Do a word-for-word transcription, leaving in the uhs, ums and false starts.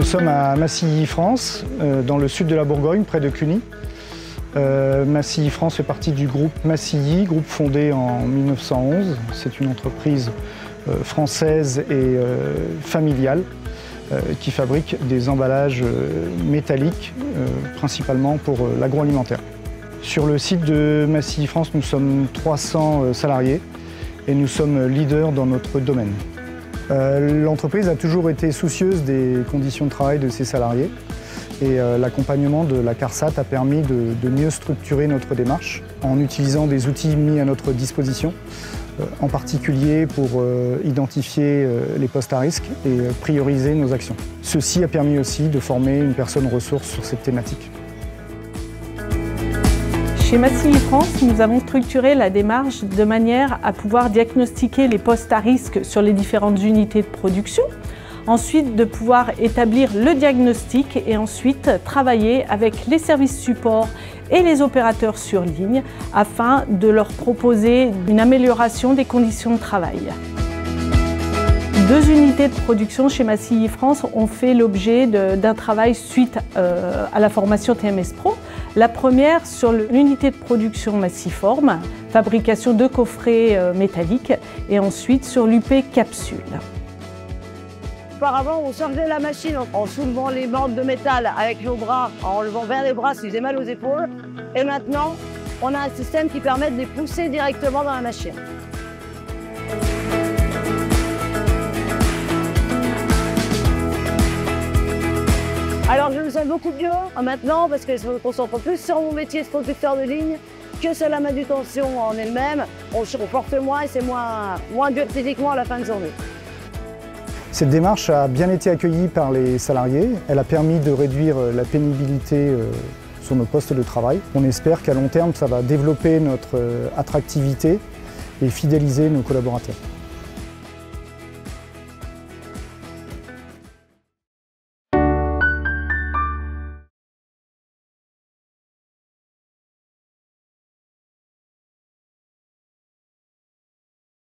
sommes à Massilly-France, euh, dans le sud de la Bourgogne, près de Cluny. Euh, Massilly-France fait partie du groupe Massilly, groupe fondé en mille neuf cent onze. C'est une entreprise euh, française et euh, familiale euh, qui fabrique des emballages euh, métalliques, euh, principalement pour euh, l'agroalimentaire. Sur le site de Massilly-France, nous sommes trois cents salariés et nous sommes leaders dans notre domaine. Euh, L'entreprise a toujours été soucieuse des conditions de travail de ses salariés et euh, l'accompagnement de la CARSAT a permis de, de mieux structurer notre démarche en utilisant des outils mis à notre disposition, euh, en particulier pour euh, identifier euh, les postes à risque et euh, prioriser nos actions. Ceci a permis aussi de former une personne ressource sur cette thématique. Chez Massilly-France, nous avons structuré la démarche de manière à pouvoir diagnostiquer les postes à risque sur les différentes unités de production, ensuite de pouvoir établir le diagnostic et ensuite travailler avec les services support et les opérateurs sur ligne afin de leur proposer une amélioration des conditions de travail. Deux unités de production chez Massilly-France ont fait l'objet d'un travail suite euh, à la formation T M S Pro. La première sur l'unité de production Massiform, fabrication de coffrets euh, métalliques, et ensuite sur l'U P capsule. Auparavant, on chargeait la machine en soulevant les bandes de métal avec nos bras, en levant vers les bras si j'ai mal aux épaules. Et maintenant, on a un système qui permet de les pousser directement dans la machine. Alors je me sens beaucoup mieux maintenant parce que je me concentre plus sur mon métier de conducteur de ligne que sur la manutention en elle-même. On se porte moins et c'est moins, moins dur physiquement à la fin de journée. Cette démarche a bien été accueillie par les salariés. Elle a permis de réduire la pénibilité sur nos postes de travail. On espère qu'à long terme, ça va développer notre attractivité et fidéliser nos collaborateurs.